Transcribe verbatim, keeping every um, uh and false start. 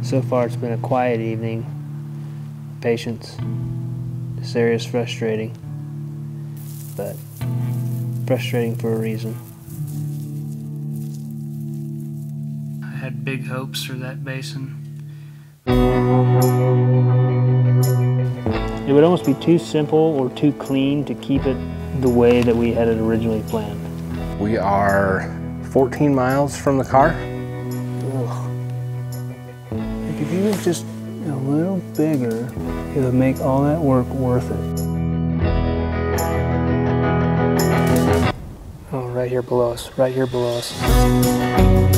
So far it's been a quiet evening. Patience. This area is frustrating, but frustrating for a reason. I had big hopes for that basin. It would almost be too simple or too clean to keep it the way that we had it originally planned. We are fourteen miles from the car. Ugh. Like if you was just a little bigger, it would make all that work worth it. Oh, right here below us, right here below us.